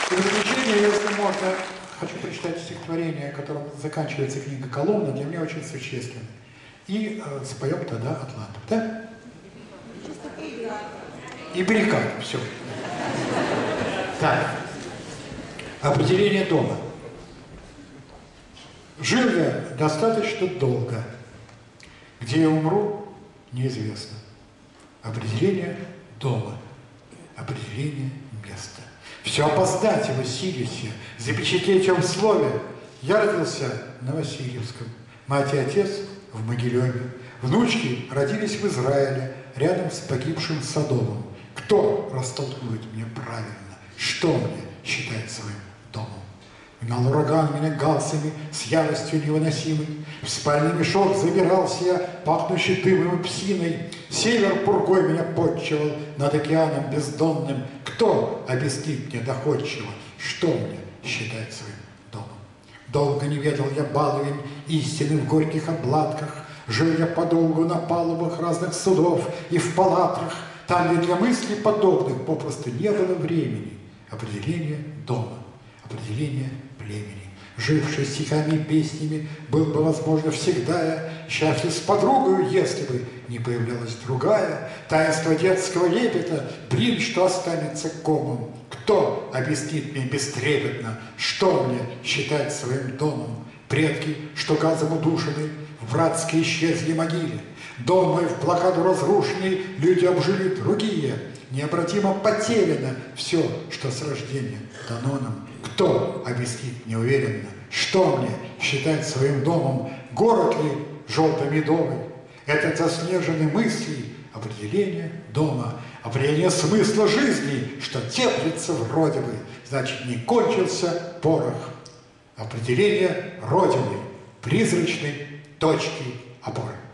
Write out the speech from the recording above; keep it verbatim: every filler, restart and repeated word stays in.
И в заключение, если можно, хочу прочитать стихотворение, которым заканчивается книга «Коломна», для меня очень существенно. И э, споем тогда «Атланту». Да? И «Брикат». Все. Так. Определение дома. Жил я достаточно долго. Где я умру, неизвестно. Определение дома. Определение места. Все опоздать его силюсь я, запечатлеть в слове. Я родился на Васильевском, мать и отец в Могилеве. Внучки родились в Израиле, рядом с погибшим Содомом. Кто растолкует мне правильно, что мне считать своим домом? Гнал ураган меня галсами с яростью невыносимой. В спальный мешок забирался я, пахнущий дымом и псиной. Север пургой меня подчивал над океаном бездонным. Кто объяснит мне доходчиво, что мне считать своим домом? Долго не ведал я баловень истины в горьких обладках. Жил я подолгу на палубах разных судов и в палатрах, там, где для мыслей подобных попросту не было времени. Определение дома, определение племени. Живший стихами и песнями, был бы, возможно, всегда я счастлив с подругою, если бы не появлялась другая. Таинство детского лепета, блин, что останется комом. Кто объяснит мне бестрепетно, что мне считать своим домом? Предки, что газом удушены, в братской исчезли могиле. Дом мой в блокаду разрушенный, люди обжили другие. Необратимо потеряно все, что с рождения дано нам. Кто объяснит мне уверенно, что мне считать своим домом? Город ли желто-медовый? Этот заснеженный мыслей определение дома, определение смысла жизни, что теплится вроде бы, значит, не кончился порох. Определение Родины, призрачной точки опоры.